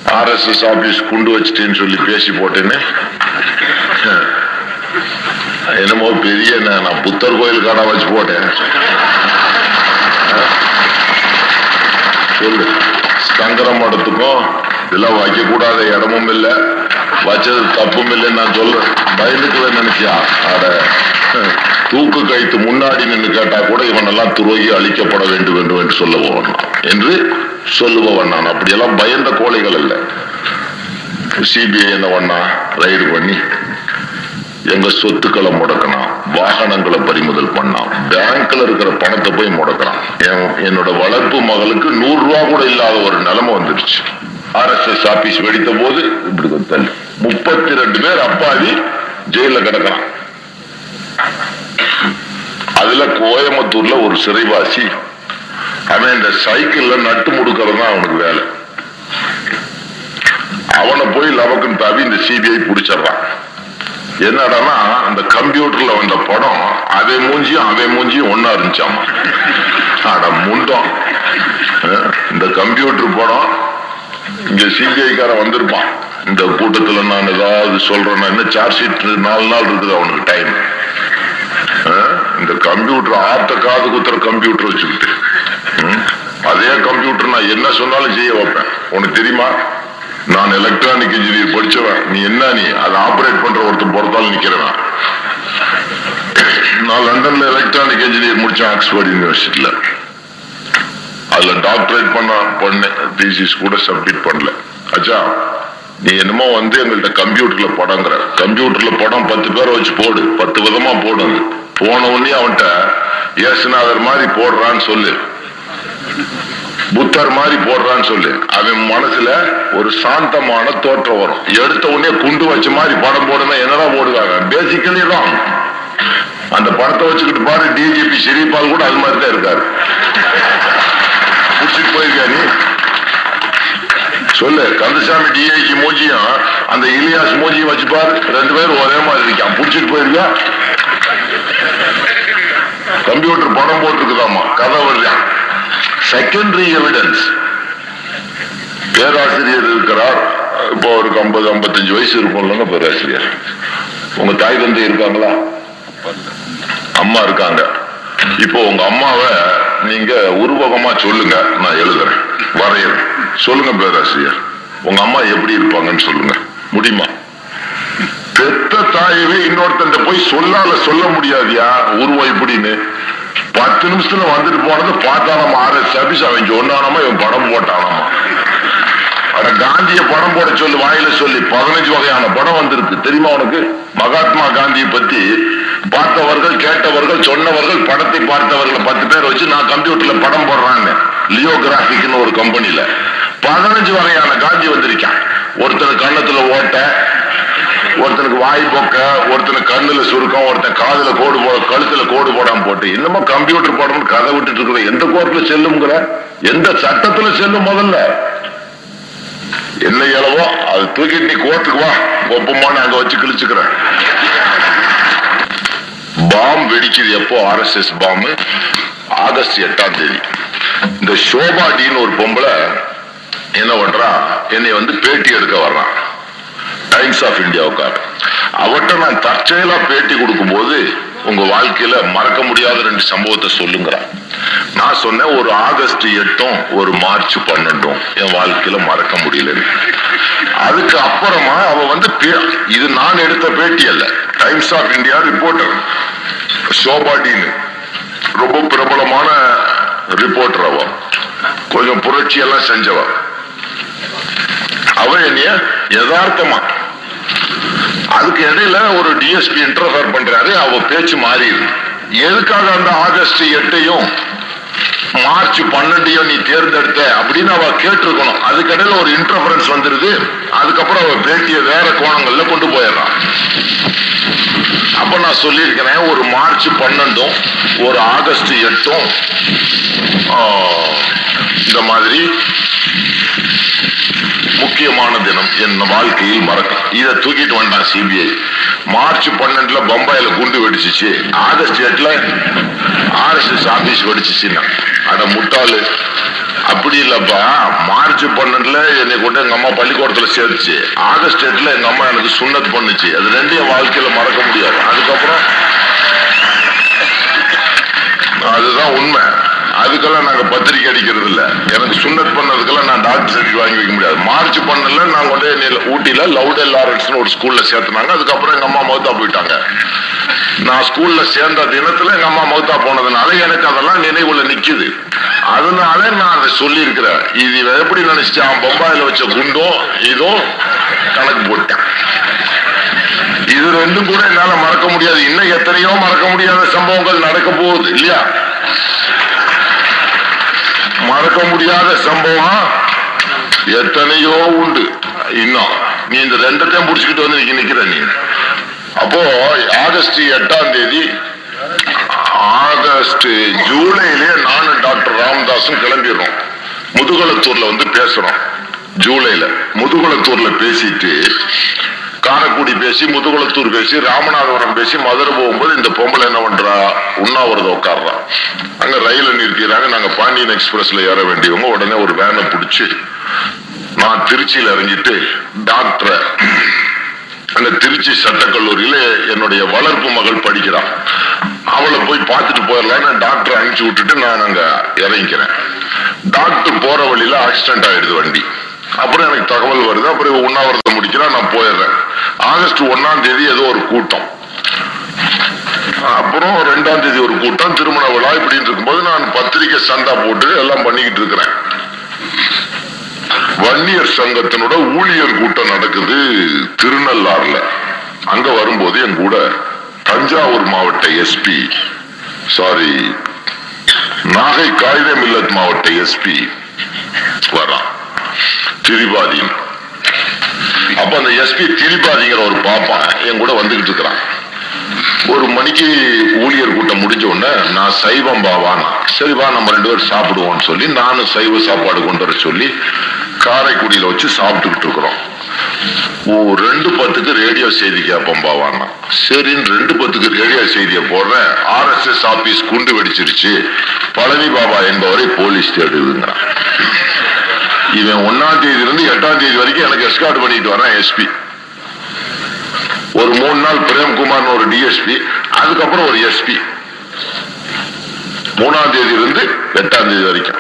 RSS office குண்டு வச்சுட்டேன்னு சொல்லி பேசி போட்டேன்னு என்னமோ பெரிய நான் புத்தர் கோயில் கடை வச்சு போட்டேன் சொல்லு. சங்கர மடத்துக்கும் இதெல்லாம் வைக்க கூடாத இடமும் இல்லை, வச்சது தப்பும் இல்லைன்னு நான் சொல்றேன். பயந்துக்குவே நினைச்சியா? அட தூக்கு கைத்து முன்னாடி நின்று கேட்டா கூட இவனெல்லாம் துரோகி அழிக்கப்பட வேண்டும் என்று சொல்லுபவன் என்று சொல்லுபவன் நான். அப்படியெல்லாம் பயந்த கோழைகள் அல்ல. சிபிஐ என்ன பண்ணா, ரைடு பண்ணி எங்க சொத்துக்களை முடக்கணும், வாகனங்களை பறிமுதல் பண்ணான், பேங்க்ல இருக்கிற பணத்தை போய் முடக்கிறான். என்னோட வளர்ப்பு மகளுக்கு 100 ரூபா கூட இல்லாத ஒரு நிலைமை வந்துருச்சு. RSS ஆபீஸ் வெடித்த போது இப்படி தள்ளி 32 பேர் அப்பாவி ஜெயில கிடக்கிறான். அதுல கோயம்புத்தூர்ல ஒரு சிறைவாசி, அவன் இந்த சைக்கிள்ல நட்டு முடுக்கிறது தான் அவனுக்கு வேலை. அவனை போய் லவக்குன்னு தாவி இந்த சிபிஐ பிடிச்சிடறான். என்னடானா அந்த கம்ப்யூட்டர்ல வந்த படம் அவன் மூஞ்சியும் ஒன்னா இருந்துச்சாமா. அட முண்டம், இந்த கம்ப்யூட்டர் படம் இங்க சிபிஐக்கார வந்திருப்பான். இந்த கூட்டத்துல நான் ஏதாவது சொல்றேன்னா என்ன சார்ஜ் ஷீட் 4 நாள் இருக்குது அவனுக்கு டைம். இந்த கம்ப்யூட்டர் ஆத்த காது குத்துற கம்ப்யூட்டர் வச்சுக்கிட்டு அதே கம்ப்யூட்டர் நான் என்ன சொன்னாலும் செய்ய வைப்பேன். உனக்கு தெரியுமா, நான் எலக்ட்ரானிக் இன்ஜினியர் படிச்சவன், நீ என்ன நீ அதை ஆபரேட் பண்ற ஒருத்தர் பொறுத்தாலும் நிக்கிறவன். நான் லண்டன்ல எலக்ட்ரானிக் இன்ஜினியர் முடிச்சேன், ஆக்ஸ்போர்ட் யூனிவர்சிட்டியில. அதுல டாக்டரேட் பண்ணேன், தீசிஸ் கூட சப்மிட் பண்ணல. அச்சா நீ என்னமோ எங்கள்கிட்ட கம்ப்யூட்டர்ல படங்கிற, கம்ப்யூட்டர்ல படம் 10 பேரை வச்சு போடு, 10 விதமா போடுங்க. போன உடனே அவன்கிட்ட ஏசுநாதர் மாதிரி போடுறான்னு சொல்லு, புத்தர் மாதிரி போடுறான்னு சொல்லு. அவன் மனசுல ஒரு சாந்தமான தோற்றம் வரும். எடுத்த உடனே குண்டு வச்ச மாதிரி படம் போடுனா என்னடா போடுவாங்க? Basically wrong. அந்த படத்தை வச்சுக்கிட்டு பாரு, டிஜிபி ஸ்ரீபால் கூட அது மாதிரி தான் இருக்காரு. புடிச்சிட்டு போயிருக்கா நீ சொல்லு. கந்தசாமி டிஐஜி மூஞ்சியும் அந்த இலியாஸ் மூஞ்சியும் வச்சு பாரு, 2 பேரும் ஒரே மாதிரி இருக்கான். புடிச்சிட்டு போயிருக்கா? கம்ப்யூட்டர் படம் போட்டுருக்குதாமா, கதை வருதான். Secondary evidence. பேராசிரியர் இருக்கிறார், இப்போ ஒரு 50-55 வயசு இருக்கும்லங்க பேராசிரியர். உங்க தாய் தந்தை இருக்காங்களா? அம்மா இருக்காங்க. இப்போ உங்க அம்மாவை நீங்க உருவகமா சொல்லுங்க, நான் எழுதுறேன், வரையறேன். சொல்லுங்க பேராசிரியர், உங்க அம்மா எப்படி இருப்பாங்கன்னு சொல்லுங்க. முடியுமா? பெத்த தாயவே இன்னொருத்தன் போய் சொல்ல முடியாதியா உருவம் இப்படின்னு. 10 நிமிஷத்துல வந்துட்டு போனது பார்த்தானமா RSS ஆபீஸ், அவன் சொன்னானமா இவன் படம் போட்டானமா. அட காந்திய படம் போட சொல்லி வாயில சொல்லி 15 வகையான படம் வந்திருக்கு தெரியுமா உனக்கு? மகாத்மா காந்தியை பத்தி பார்த்தவர்கள், கேட்டவர்கள், சொன்னவர்கள், படத்தை பார்த்தவர்கள் 10 பேர் வச்சு நான் கம்ப்யூட்டர்ல படம் போடுறாங்க. லியோகிராபிக்னு ஒரு கம்பெனில 15 வகையான காந்தி வந்திருக்கான். ஒருத்தனுக்கு கண்ணத்துல ஓட்ட, ஒருத்தனுக்கு வாய் போக்க, ஒருத்தனுக்கு கண்ணுல சுருக்கம், ஒருத்தன் காதுல கோடு போட, கழுத்துல கோடு போடாம போட்டு இன்னுமா கம்ப்யூட்டர் படம் கதை விட்டுட்டு இருக்கிற. எந்த கோர்ட்ல செல்லுங்கிற, எந்த சட்டத்துல செல்லும்? முதல்ல என்ன இளவோ அது தூக்கிட்டு நீ கோர்ட்டுக்கு வா, ஒப்பமான அங்க வச்சு கிழிச்சுக்கிறேன். பாம் வெடிக்குது எப்போ? RSS பாம்பு ஆகஸ்ட் 8ஆம் தேதி. இந்த ஷோபாடின்னு ஒரு பொம்பளை என்ன பண்றா, என்னை பேட்டி எடுக்க வர்றான் டைம்ஸ் ஆஃப் இந்தியாவுக்காக. அவட்ட நான் தற்செயலா பேட்டி கொடுக்கும் போது உங்க வாழ்க்கையில மறக்க முடியாத 2 சம்பவத்தை சொல்லுங்கிறான். நான் சொன்னேன், ஒரு ஆகஸ்ட் 8ம் ஒரு மார்ச் 12ம் என் வாழ்க்கையில மறக்க முடியல. அதுக்கு அப்புறமா அவ இது நான் எடுத்த பேட்டி அல்ல, டைம்ஸ் ஆஃப் இந்தியா ரிப்போர்ட்டர் ஷோபாடின்னு ரொம்ப பிரபலமான ரிப்போர்ட்டர். அவ கொஞ்சம் புரட்சி எல்லாம் செஞ்சவ. அவ என்னைய யதார்த்தமா, அதுக்கு இடையில ஒரு டிஎஸ்பி இன்டர்ஃபேர் பண்றாரு, அவ பேச்சு மாறிடுது. எதுக்காக அந்த ஆகஸ்ட் 8யும் மார்ச் 12யும் நீ தேர்ந்தெடுத்த அப்படின்னு அவ கேட்டிருக்கணும். அதுக்கடையில ஒரு இன்டர்ஃபரன்ஸ் வந்துருது. அதுக்கப்புறம் அவ பேட்டிய வேற கோணங்கள்ல கொண்டு போயிடறான். அப்ப நான் சொல்லியிருக்கிறேன், ஒரு மார்ச் 12ம் ஒரு ஆகஸ்ட் 8ம் இந்த மாதிரி முக்கியமான தினம் என் வாழ்க்கையில் மறக்கும். இதை தூக்கிட்டு வந்தான் சிபிஐ. மார்ச் 12ல பம்பாயில குண்டு வெடிச்சிச்சு, ஆகஸ்ட் 8ல RSS ஆபீஸ் வெடிச்சிச்சுன்னா, அட முட்டாளு, அப்படி இல்லப்பா, மார்ச் 12 என்னை கொண்டு எங்க அம்மா பள்ளிக்கூடத்துல சேர்த்துச்சு. ஆகஸ்ட் 8 எங்க அம்மா எனக்கு சுன்னத் பண்ணுச்சு. அது ரெண்டையும் வாழ்க்கையில மறக்க முடியாது. அதுக்கப்புறம் அதுதான் உண்மை. அதுக்கெல்லாம் நாங்க பத்திரிக்கை அடிக்கிறது இல்ல. எனக்கு சுன்னத் பண்ணதுக்கெல்லாம் நான் டாக்டர் சர்டிஃபிகேட் வாங்கி வைக்க முடியாது. மார்ச் 12 நான் கொண்டு ஊட்டியில லவுடே லாரன்ஸ் ஒரு ஸ்கூல்ல சேர்த்துனாங்க. அதுக்கப்புறம் எங்க அம்மா மௌத்தா போயிட்டாங்க. நான் ஸ்கூல்ல சேர்ந்த தினத்துல எங்க அம்மா மௌத்தா போனதுனால எனக்கு அதெல்லாம் நினைவுல நிக்குது. அதனால நான் அதை சொல்லி இருக்கிறேன். இது எப்படி நினைச்சான், பம்பாயில வச்ச குண்டும் இதுவும் கணக்கு போட்டேன். இது ரெண்டும் கூட என்னால மறக்க முடியாது. இன்னும் எத்தனையோ மறக்க முடியாத சம்பவங்கள் நடக்க போகுது இல்லையா? மறக்க முடியாத சம்பவம் எத்தனையோ உண்டு. இன்னும் நீ இந்த ரெண்டத்தையும் முடிச்சுக்கிட்டு வந்து நிக்கிற நீ. அப்போ ஆகஸ்ட் 8 ஆகஸ்ட் ஜூலையிலே நானும் டாக்டர் ராமதாசும் கிளம்பிடுறோம். முதுகுளத்தூர்ல வந்து பேசுறோம். ஜூலைல முதுகுளத்தூர்ல பேசிட்டு காரைக்குடி பேசி, முதுகுளத்தூர் பேசி, ராமநாதபுரம் பேசி, மதுரை போகும்போது இந்த பொம்பளை என்ன பண்றா, உண்ணாவிரதம் உட்கார்றா. அங்க ரயில நிறுத்திடுறாங்க. நாங்க பாண்டியன் எக்ஸ்பிரஸ்ல ஏற வேண்டியவங்க. உடனே ஒரு வேனை பிடிச்சு நான் திருச்சியில இறங்கிட்டு டாக்டரை அந்த திருச்சி சட்டக்கல்லூரியில என்னுடைய வளர்ப்பு மகள் படிக்கிறான். அவளை போய் பார்த்துட்டு போயிடலாம். டாக்டர் அனுப்பிச்சு விட்டுட்டு நான் அங்க இறங்கிக்கிறேன். டாக்டர் போற வழியில ஆக்சிடென்ட் ஆயிடுது வண்டி. அப்புறம் எனக்கு தகவல் வருது. அப்புறம் உண்ணாவிரதம் முடிக்கிறேன், நான் போயிடுறேன். ஆகஸ்ட் 1 ஏதோ ஒரு கூட்டம், அப்புறம் 2 ஒரு கூட்டம், திருமண விழா இப்படின்னு இருக்கும்போது நான் பத்திரிகை சந்தா போட்டு எல்லாம் பண்ணிக்கிட்டு இருக்கிறேன். வன்னியர் சங்கத்தினோட ஊழியர் கூட்டம் நடக்குது திருநள்ளாறுல. அங்க வரும்போது என் கூட தஞ்சாவூர் மாவட்ட எஸ்பி, சாரி நாகை காயிதே மில்லத் மாவட்ட எஸ்பி வரான், திரிபாதின். அப்ப அந்த எஸ்பி திரிபாதிங்கிற ஒரு பாப்பான் என் கூட வந்துகிட்டு இருக்கிறான். 1 மணிக்கு ஊழியர் கூட்டம் முடிஞ்ச உடனே நான் சைவம் பாவானா, சரி வா நம்ம 2 பேரும் சாப்பிடுவோம்னு சொல்லி நானும் சைவ சாப்பாடு கொண்டு வர சொல்லி காரைக்குடியில வச்சு சாப்பிட்டுக்கிட்டு இருக்கிறோம். 2:10 ரேடியோ செய்தி கேட்போம் பாவானா. சரின்னு 2:10 ரேடியோ செய்தியை போடுறேன். RSS ஆபீஸ் குண்டு வெடிச்சிருச்சு, பழனி பாபா என்பவரை போலீஸ் தேடுதுங்கிறான். இவன் 1 இருந்து 8 வரைக்கும் எனக்கு எஸ்கார்ட் பண்ணிட்டு வரான் எஸ்பி. ஒரு 3 நாள் பிரேம்குமார் ஒரு டிஎஸ்பி, அதுக்கப்புறம் ஒரு எஸ்பி. 3 இருந்து 8 வரைக்கும்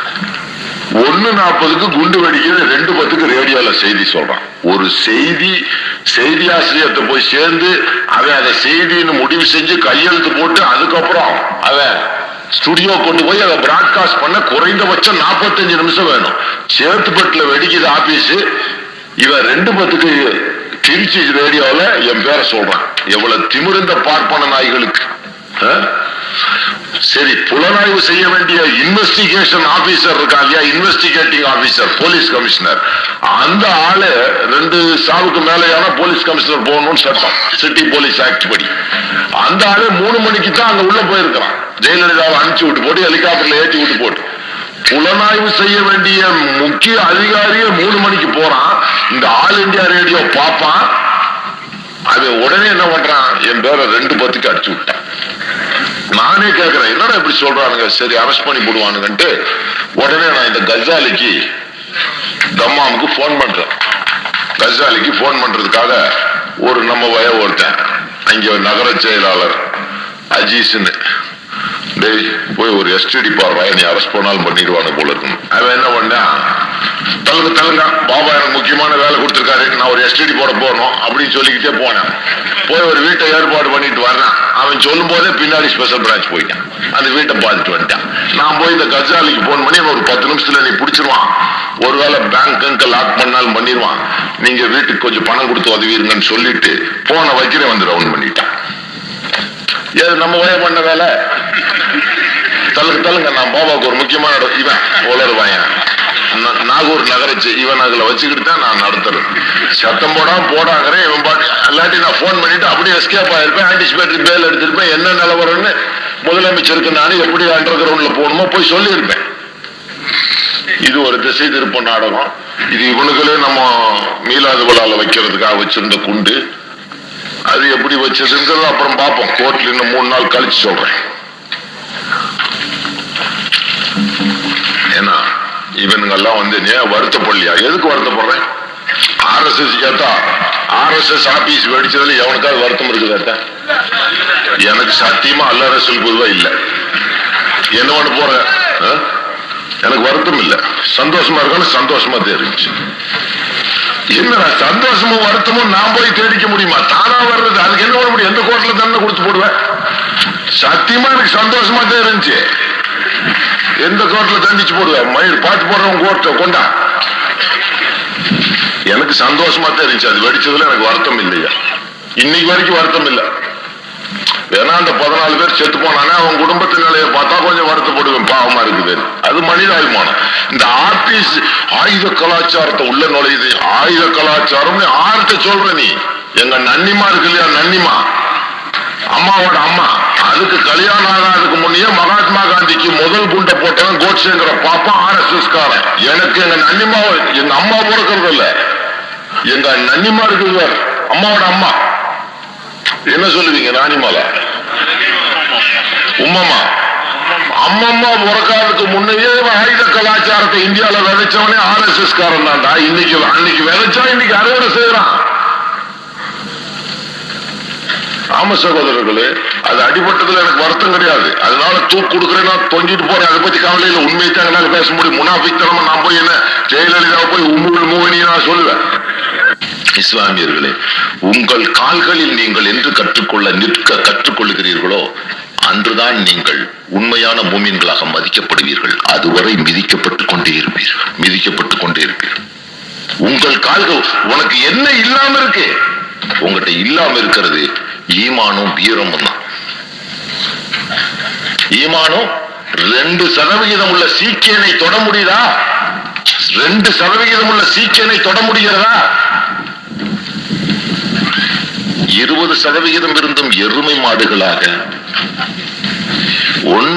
1:40 குண்டு வெடிக்கிறது, 2:10 ரேடியோல செய்தி சொல்றான். ஒரு செய்தி ஆசிரியர்கிட்ட போய் சேர்ந்து அவன் அதை செய்தின்னு முடிவு செஞ்சு கையெழுத்து போட்டு அதுக்கப்புறம் அவன் ஸ்டுடியோ கொண்டு போய் அதை பிராட்காஸ்ட் பண்ண குறைந்தபட்சம் 45 நிமிஷம் வேணும். சேத்துப்பட்டுல வெடிக்குது ஆபீஸ். இவன் 2:10 திருச்சி ரேடியோல என் பேரை சொல்றான். எவ்வளவு திமிர்ந்த பார்ப்பன நாய்களுக்கு. சரி, புலனாய்வு செய்ய வேண்டிய இன்வெஸ்டிகேஷன் ஆபீசர் இருக்கா இல்லையா, இன்வெஸ்டிகேட்டிங் ஆபீசர், போலீஸ் கமிஷனர், அந்த ஆளு 2 சாவுக்கு மேலேயான போலீஸ் கமிஷனர் போகணும்னு சட்டம், சிட்டி போலீஸ் ஆக்ட் படி. அந்த ஆளு 3 மணிக்கு தான் அங்க உள்ள போயிருக்கிறான். ஜெயலலிதாவை அனுப்பிச்சு விட்டு போட்டு ஹெலிகாப்டர்ல ஏற்றி விட்டு போட்டு புலனாய்வு செய்ய வேண்டிய முக்கிய அதிகாரிய 3 மணிக்கு போறான். இந்த ஆல் இந்தியா ரேடியோ பாப்பான். அது உடனே என்ன பண்றான், என் பேரை 2:10 அடிச்சு விட்டான். நானே கேட்கிறேன், என்னடா இப்படி சொல்றானுங்க, சரி அரெஸ்ட் பண்ணி போடுவானுங்கன்ட்டு உடனே நான் இந்த கஜாலிக்கு தம்மாமுக்கு போன் பண்றேன். கஜாலிக்கு போன் பண்றதுக்காக ஒரு நம்ம ஒருத்தன் அங்க நகர செயலாளர் அஜீஸ்ன்னு, டேய் போய் ஒரு எஸ்டிடி பாடுறா, நீ அரெஸ்ட் பண்ணாலும் பண்ணிடுவானு போல இருக்கு. அவன் என்ன பண்ணான், தலுங்க பாபா எனக்கு முக்கியமான வேலை கொடுத்துருக்காரு, நான் ஒரு எஸ்டிடி போட போறோம் அப்படின்னு சொல்லிக்கிட்டே போனேன். போய் ஒரு வீட்டை ஏற்பாடு பண்ணிட்டு வர்றேன். அவன் சொல்லும் போதே பின்னாடி ஸ்பெஷல் பிரான்ச் போயிட்டான். அந்த வீட்டை பார்த்துட்டு வந்துட்டான். நான் போய் இந்த கஜாலிக்கு போன் பண்ணி ஒரு 10 நிமிஷத்துல நீ பிடிச்சிருவான், ஒருவேளை பேங்க் லாக் பண்ணாலும் பண்ணிடுவான், நீங்க வீட்டுக்கு கொஞ்சம் பணம் கொடுத்து உதவிருங்கன்னு சொல்லிட்டு போன வைக்கிறேன் வந்து ரவுண்ட் பண்ணிட்டான். ஏது நம்ம வய பண்ண வேலை, தள்ளுங்க நான் பாபாவுக்கு ஒரு முக்கியமான இவன் உளருவாயன் நாகூர் நகரச்சு, இவன் அதுல வச்சுக்கிட்டு தான் நான் நடத்துறேன். சத்தம் போடாங்கிறேன். இவன் பாட்டு இல்லாட்டி நான் போன் பண்ணிட்டு அப்படியே எஸ்கேப் ஆயிருப்பேன். ஆன்டிசிபேட்டரி பேல் எடுத்திருப்பேன். என்ன நிலவரம்னு முதலமைச்சருக்கு நானும் எப்படி அண்டர் கிரவுண்ட்ல போகணுமோ போய் சொல்லியிருப்பேன். இது ஒரு திசை திருப்ப நாடகம். இது இவனுங்களே நம்ம மீலாது விழால வைக்கிறதுக்காக வச்சிருந்த குண்டு. அது எப்படி வச்சதுங்கிறது அப்புறம் பார்ப்போம். கோர்ட்ல இன்னும் 3 நாள் கழிச்சு சொல்றேன். ஏன்னா இவனுங்க எல்லாம் வந்து நீ வருத்தப்படலையா? எதுக்கு வருத்தப்படுறேன்? RSS கேட்டா RSS ஆபீஸ் வெடிச்சதுல எவனுக்காவது வருத்தம் இருக்குதா? எனக்கு சத்தியமா அல்ல ரசூல் பொதுவா இல்ல. என்ன பண்ண போற? எனக்கு வருத்தம் இல்ல. சந்தோஷமா இருக்கான்னு சந்தோஷமா தெரிஞ்சு. என்ன சந்தோஷமும் வருத்தமும் நான் போய் தேடிக்க முடியுமா? தானா வர்றது. அதுக்கு என்ன பண்ண முடியும்? எந்த கோர்ட்ல தானே கொடுத்து போடுவேன். சத்தியமா எனக்கு சந்தோஷமா தெரிஞ்சு. எந்த கோர்ட்ல தண்டிச்சு போடுவேன்? மயிர் பாட்டு போடுறவங்க கோர்ட்ட கொண்டா. எனக்கு சந்தோஷமா தெரிஞ்சு. அது வெடிச்சதுல எனக்கு வருத்தம் இல்லையா? இன்னைக்கு வரைக்கும் வருத்தம் இல்ல. ஏன்னா அந்த 14 பேர் செத்து போனானே அவன் குடும்பத்தின் நிலையை பார்த்தா கொஞ்சம் வருத்தப்படுவேன். பாவமா இருக்குது. அது மனிதாபிமானம். இந்த ஆர்டிஸ்ட் ஆயுத கலாச்சாரத்தை உள்ள நுழையுது. ஆயுத கலாச்சாரம் ஆர்ட்ட சொல்ற நீ. எங்க நன்னிமா இருக்கு இல்லையா? நன்னிமா அம்மாவோட அம்மா. அதுக்கு கல்யாணம் ஆகாதுக்கு முன்னே மகாத்மா காந்திக்கு முதல் குண்டை போட்டவன் கோட்சேங்கிற பாப்பா RSS காரன். எனக்கு எங்க நன்னிமா, எங்க அம்மா பிறக்கிறது இல்ல, எங்க நன்னிமா இருக்குது அம்மாவோட அம்மா. என்ன சொல்லுவீங்க? நானிமால உம்மம்மா. அம்மம்மா பிறக்காதுக்கு முன்னையே ஆயுத கலாச்சாரத்தை இந்தியாவில விதைச்சவனே RSS காரன் தான்டா. அன்னைக்கு விதைச்சா இன்னைக்கு அறுவடை செய்யறான். ஆமா சகோதரர்களே, அது அடிபட்டதுல எனக்கு வருத்தம் கிடையாது. அதனால தூக்கு கொடுக்குறேன்னா தொங்கிட்டு போறேன். அதை பத்தி கவலையில உண்மையை தாங்க பேச முடியும். முனாஃபிக்தனமா நான் போய் என்ன ஜெயலலிதா போய் உம்முல் மூவனி நான் சொல்லுவேன். இஸ்லாமியர்களே, உங்கள் கால்களில் நீங்கள் என்று கற்றுக்கொள்ளுகிறீர்களோ அன்றுதான் நீங்கள் உண்மையான மூமின்களாக மதிக்கப்படுவீர்கள். அதுவரை மிதிக்கப்பட்டுக் கொண்டே இருப்பீர்கள். உங்கள் கால்கள் உனக்கு என்ன இல்லாம இருக்கு? உங்ககிட்ட இல்லாம இருக்கிறது ஈமானும் வீரமும் தான். ஈமானும் 2% உள்ள சீக்கியனை தொட முடியுதா? 2% உள்ள சீக்கியனை தொட முடிகிறதா? 20% இருந்தும் எருமை மாடுகளாக 1